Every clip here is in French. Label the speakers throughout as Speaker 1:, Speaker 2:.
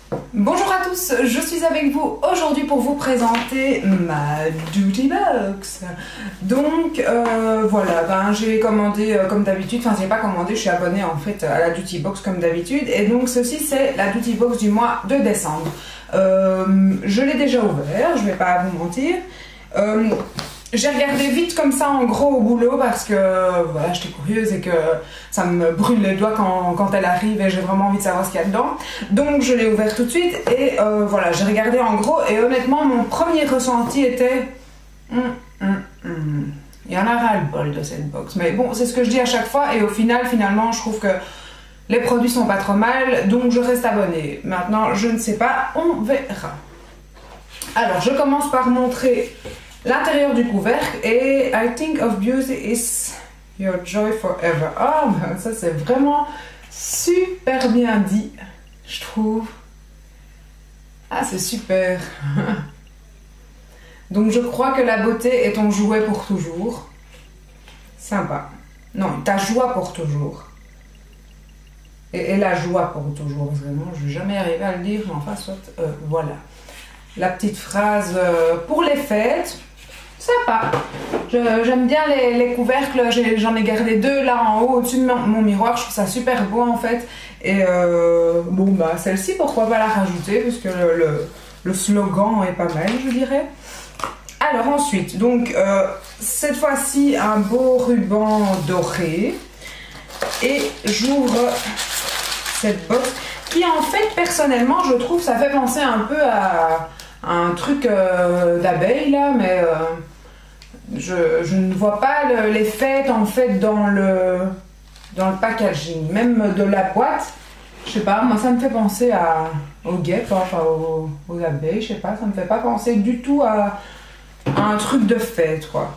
Speaker 1: Bonjour à tous, je suis avec vous aujourd'hui pour vous présenter ma Duty Box. Donc voilà, j'ai commandé comme d'habitude, enfin j'ai pas commandé, je suis abonnée en fait à la Duty Box comme d'habitude. Et donc ceci c'est la Duty Box du mois de décembre. Je l'ai déjà ouvert, je vais pas vous mentir. J'ai regardé vite comme ça en gros au boulot parce que voilà, j'étais curieuse et que ça me brûle les doigts quand elle arrive et j'ai vraiment envie de savoir ce qu'il y a dedans. Donc je l'ai ouvert tout de suite et voilà, j'ai regardé en gros et honnêtement mon premier ressenti était il y en a ras-le-bol de cette box. Mais bon, c'est ce que je dis à chaque fois et au final, finalement, je trouve que les produits sont pas trop mal, donc je reste abonnée. Maintenant, je ne sais pas, on verra. Alors, je commence par montrer l'intérieur du couvercle et I think of beauty is your joy forever. Ah, ben ça c'est vraiment super bien dit, je trouve. Ah, c'est super. Donc je crois que la beauté est ton jouet pour toujours. Sympa. Non, ta joie pour toujours. Et la joie pour toujours. Vraiment, je ne vais jamais arriver à le dire, mais enfin, soit, voilà. La petite phrase pour les fêtes. Sympa. J'aime bien les couvercles, j'en ai gardé deux là en haut au-dessus de mon miroir, je trouve ça super beau en fait. Et bon bah celle-ci pourquoi pas la rajouter parce que le slogan est pas mal je dirais. Alors ensuite, donc cette fois-ci un beau ruban doré. Et j'ouvre cette box qui en fait personnellement je trouve ça fait penser un peu à un truc d'abeille là, mais je ne vois pas les fêtes en fait dans le packaging, même de la boîte. Je sais pas, moi ça me fait penser aux guêpes, enfin aux abeilles, je sais pas, ça me fait pas penser du tout à un truc de fête quoi.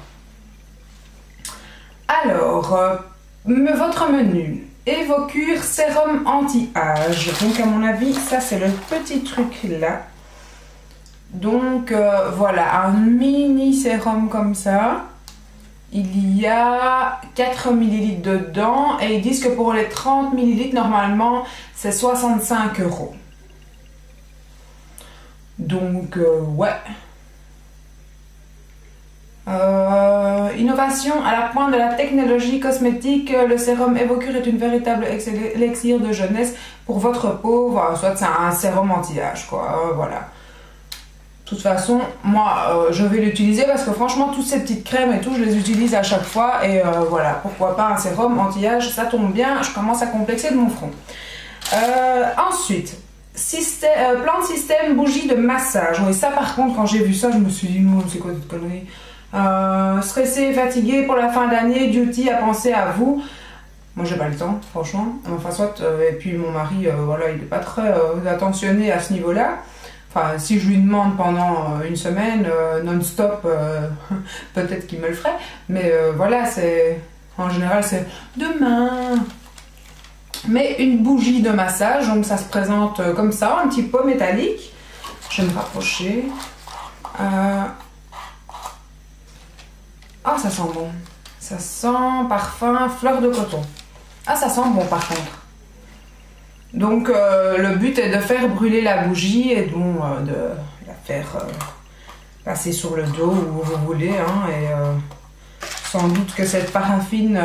Speaker 1: Alors, votre menu. Evocure sérum anti-âge. Donc à mon avis, ça c'est le petit truc là. Donc voilà, un mini sérum comme ça. Il y a 4 ml dedans et ils disent que pour les 30 ml normalement c'est 65 €. Donc ouais. Innovation à la pointe de la technologie cosmétique, le sérum Evocure est une véritable élixir de jeunesse pour votre peau. Voilà, soit c'est un sérum anti-âge quoi, voilà. De toute façon, moi je vais l'utiliser parce que franchement toutes ces petites crèmes et tout je les utilise à chaque fois et voilà, pourquoi pas un sérum anti-âge, ça tombe bien, je commence à complexer de mon front. Ensuite, plan de système bougie de massage. Oui, ça par contre quand j'ai vu ça je me suis dit non c'est quoi cette connerie. Stressé, fatigué pour la fin d'année, Duty a pensé à vous. Moi j'ai pas le temps franchement, enfin soit et puis mon mari voilà il est pas très attentionné à ce niveau là. Enfin, si je lui demande pendant une semaine non-stop, peut-être qu'il me le ferait. Mais voilà, c'est en général c'est demain. Mais une bougie de massage, donc ça se présente comme ça, un petit pot métallique. Je vais me rapprocher. Ah, ça sent bon. Ça sent parfum fleur de coton. Ah, ça sent bon par contre. Donc le but est de faire brûler la bougie et donc de la faire passer sur le dos où vous voulez. Hein, et sans doute que cette paraffine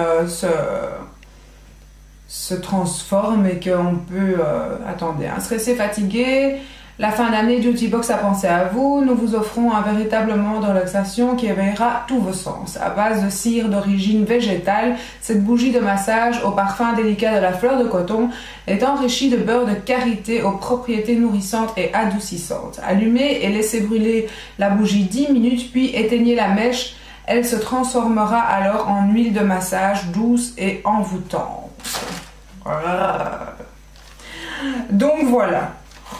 Speaker 1: se transforme et qu'on peut... attendez, hein, stressé, fatigué, la fin d'année, Duty Box a pensé à vous. Nous vous offrons un véritable moment de relaxation qui éveillera tous vos sens. À base de cire d'origine végétale, cette bougie de massage au parfum délicat de la fleur de coton est enrichie de beurre de karité aux propriétés nourrissantes et adoucissantes. Allumez et laissez brûler la bougie 10 minutes, puis éteignez la mèche. Elle se transformera alors en huile de massage douce et envoûtante. Voilà. Donc voilà.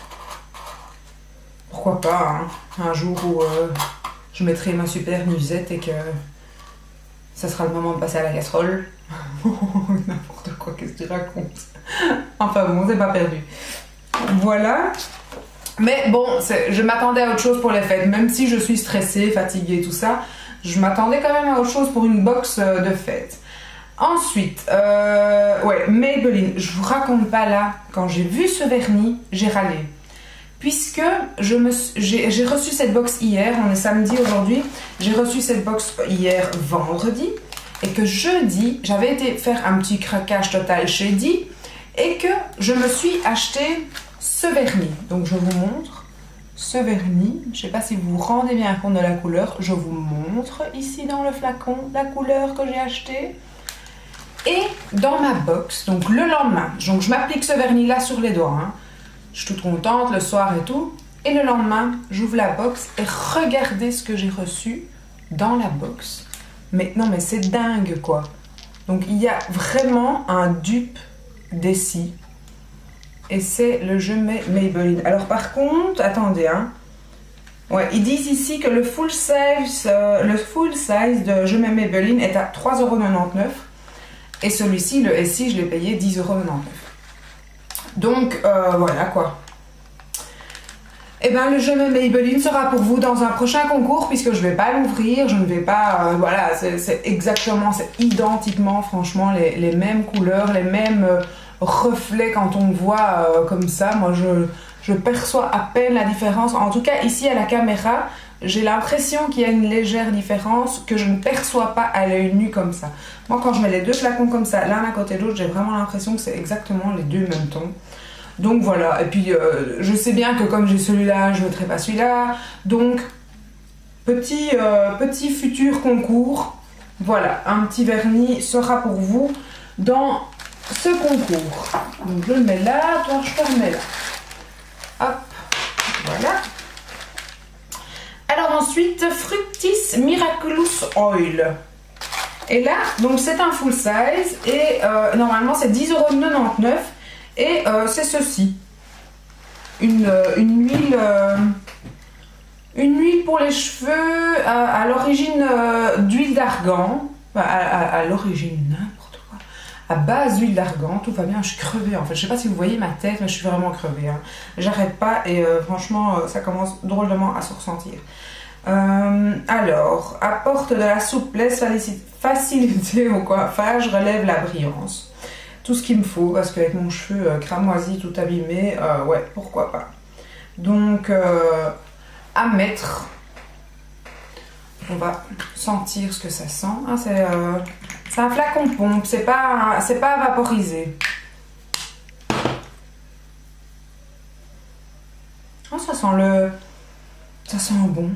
Speaker 1: Pourquoi pas, hein, un jour où je mettrai ma super nuisette et que ça sera le moment de passer à la casserole. N'importe quoi, qu'est-ce que tu racontes? Enfin bon, c'est pas perdu. Voilà. Mais bon, je m'attendais à autre chose pour les fêtes. Même si je suis stressée, fatiguée, tout ça, je m'attendais quand même à autre chose pour une box de fêtes. Ensuite, ouais, Maybelline. Je vous raconte pas là, quand j'ai vu ce vernis, j'ai râlé. puisque j'ai reçu cette box hier, on est samedi aujourd'hui, j'ai reçu cette box hier vendredi, et que jeudi, j'avais été faire un petit craquage total chez Di, et que je me suis acheté ce vernis. Donc je vous montre ce vernis, je ne sais pas si vous vous rendez bien compte de la couleur, je vous montre ici dans le flacon la couleur que j'ai achetée. Et dans ma box, donc le lendemain, donc je m'applique ce vernis là sur les doigts, hein. Je suis toute contente le soir et tout, et le lendemain j'ouvre la box et regardez ce que j'ai reçu dans la box. Mais non mais c'est dingue quoi. Donc il y a vraiment un dupe d'Essie. Et c'est le Je m'aime Maybelline. Alors par contre, attendez, hein. Ouais, ils disent ici que le full size de Je m'aime Maybelline est à 3,99 €. Et celui-ci, le Essie, je l'ai payé 10,99 €. Donc voilà quoi. Et bien le Je m'aime Maybelline sera pour vous dans un prochain concours, puisque je ne vais pas l'ouvrir, je ne vais pas, voilà, c'est exactement, c'est identiquement franchement les mêmes couleurs, les mêmes reflets quand on voit comme ça. Moi je perçois à peine la différence, en tout cas ici à la caméra, j'ai l'impression qu'il y a une légère différence que je ne perçois pas à l'œil nu comme ça. Moi quand je mets les deux flacons comme ça, l'un à côté de l'autre, j'ai vraiment l'impression que c'est exactement les deux mêmes tons. Donc voilà, et puis je sais bien que comme j'ai celui-là, je ne mettrai pas celui-là. Donc, petit futur concours, voilà, un petit vernis sera pour vous dans ce concours. Donc je le mets là, toi je te remets là. Hop, voilà. Alors ensuite, Fructis Miraculous Oil. Et là, donc c'est un full size et normalement c'est 10,99 €. Et c'est ceci, une huile pour les cheveux à l'origine d'huile d'argan, à l'origine n'importe quoi, à base d'huile d'argan, tout va bien, je suis crevée en fait, je sais pas si vous voyez ma tête, mais je suis vraiment crevée, hein. J'arrête pas et franchement ça commence drôlement à se ressentir. Alors, apporte de la souplesse, facilité au coiffage, relève la brillance. Tout ce qu'il me faut, parce qu'avec mon cheveu cramoisi, tout abîmé, ouais, pourquoi pas. Donc, à mettre, on va sentir ce que ça sent. Hein, c'est un flacon pompe, c'est pas vaporisé. Oh, ça sent bon.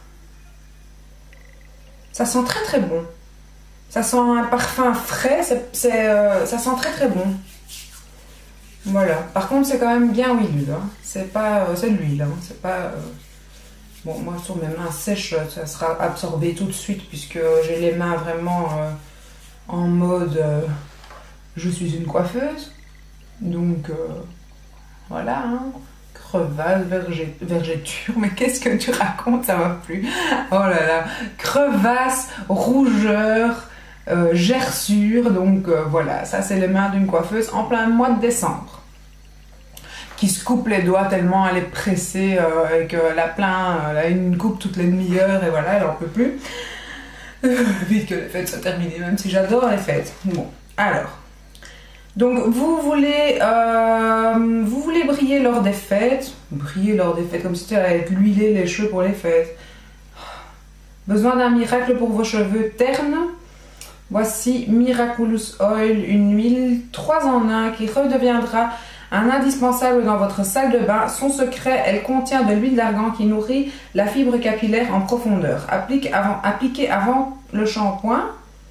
Speaker 1: Ça sent très très bon. Ça sent un parfum frais, ça sent très très bon. Voilà. Par contre, c'est quand même bien huileux. Hein. C'est de l'huile. Hein. C'est pas. Bon, moi sur mes mains sèches, ça sera absorbé tout de suite puisque j'ai les mains vraiment en mode. Je suis une coiffeuse. Donc voilà. Hein. Crevasse, vergeture, mais qu'est-ce que tu racontes, ça va plus. Oh là là. Crevasse, rougeur. Gerçure, donc voilà, ça c'est les mains d'une coiffeuse en plein mois de décembre qui se coupe les doigts tellement elle est pressée avec elle a une coupe toutes les demi-heures et voilà, elle en peut plus. Vite que les fêtes soient terminées, même si j'adore les fêtes. Bon, alors, donc vous voulez briller lors des fêtes, comme si tu allais l'huiler les cheveux pour les fêtes. Besoin d'un miracle pour vos cheveux ternes? Voici Miraculous Oil, une huile 3 en 1 qui redeviendra un indispensable dans votre salle de bain. Son secret, elle contient de l'huile d'argan qui nourrit la fibre capillaire en profondeur. Appliquez avant le shampoing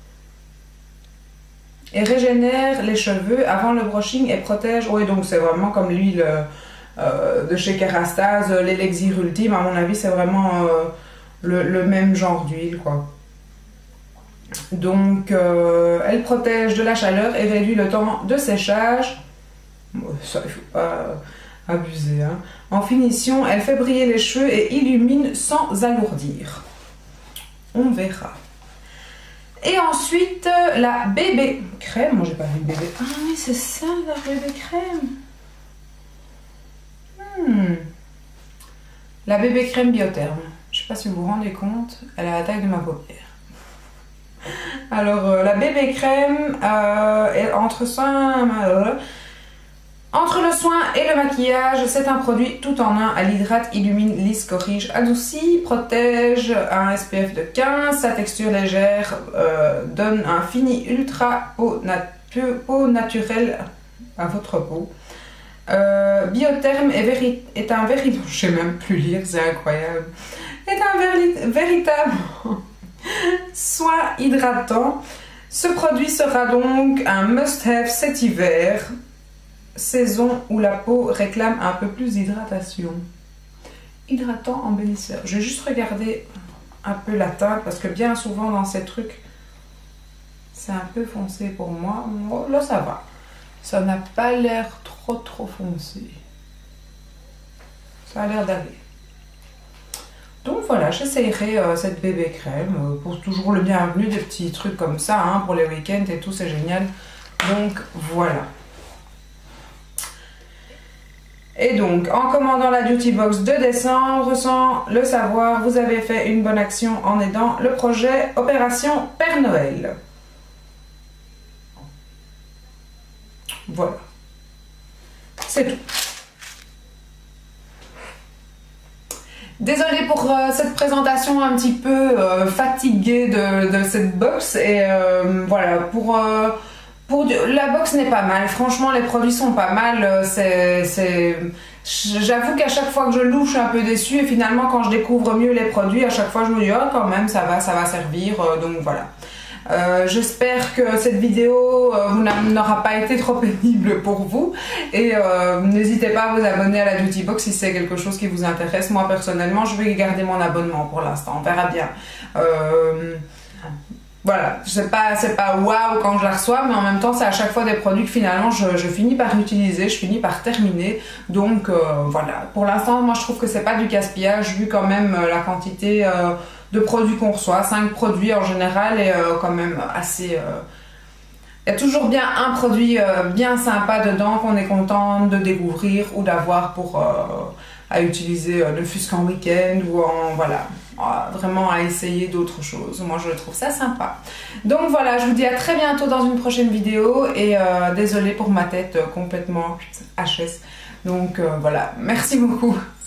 Speaker 1: et régénère les cheveux avant le brushing et protège. Oui, donc c'est vraiment comme l'huile de chez Kerastase, l'élixir ultime. À mon avis, c'est vraiment le même genre d'huile, quoi. Donc, elle protège de la chaleur et réduit le temps de séchage. Ça, il ne faut pas abuser. Hein. En finition, elle fait briller les cheveux et illumine sans alourdir. On verra. Et ensuite, la bébé crème. Moi, j'ai pas vu bébé. Ah oui, c'est ça, la bébé crème. La bébé crème biotherme. Je ne sais pas si vous vous rendez compte, elle a la taille de ma paupière. Alors, la bébé crème, entre le soin et Et le maquillage, c'est un produit tout en un. Elle hydrate, illumine, lisse, corrige, adoucit, protège, a un SPF de 15. Sa texture légère donne un fini ultra peau naturelle à votre peau. Biotherm est un véritable, je sais même plus lire, c'est incroyable, est un véritable soin hydratant. Ce produit sera donc un must-have cet hiver, saison où la peau réclame un peu plus d'hydratation. Hydratant, embellisseur. Je vais juste regarder un peu la teinte parce que bien souvent dans ces trucs, c'est un peu foncé pour moi. Oh, là, ça va. Ça n'a pas l'air trop foncé. Ça a l'air d'aller. Donc voilà, j'essayerai cette bébé crème pour toujours le bienvenu, des petits trucs comme ça hein, pour les week-ends et tout, c'est génial. Donc voilà. Et donc en commandant la Beauty Box de décembre, sans le savoir, vous avez fait une bonne action en aidant le projet Opération Père Noël. Voilà. C'est tout. Désolée pour cette présentation un petit peu fatiguée de cette box. Et voilà, la box n'est pas mal. Franchement, les produits sont pas mal. J'avoue qu'à chaque fois que je l'ouvre, je suis un peu déçue. Et finalement, quand je découvre mieux les produits, à chaque fois, je me dis, oh, quand même, ça va servir. Donc voilà. J'espère que cette vidéo n'aura pas été trop pénible pour vous et n'hésitez pas à vous abonner à la Beauty Box si c'est quelque chose qui vous intéresse. Moi personnellement je vais garder mon abonnement pour l'instant, on verra bien. Voilà, c'est pas waouh quand je la reçois, mais en même temps c'est à chaque fois des produits que finalement je finis par utiliser, je finis par terminer. Donc voilà, pour l'instant moi je trouve que c'est pas du gaspillage vu quand même la quantité de produits qu'on reçoit, 5 produits en général et quand même assez... Il y a toujours bien un produit bien sympa dedans qu'on est content de découvrir ou d'avoir pour à utiliser ne fût-ce qu'en week-end ou en... voilà, vraiment à essayer d'autres choses. Moi je trouve ça sympa. Donc voilà, je vous dis à très bientôt dans une prochaine vidéo et désolée pour ma tête complètement HS. Donc voilà, merci beaucoup.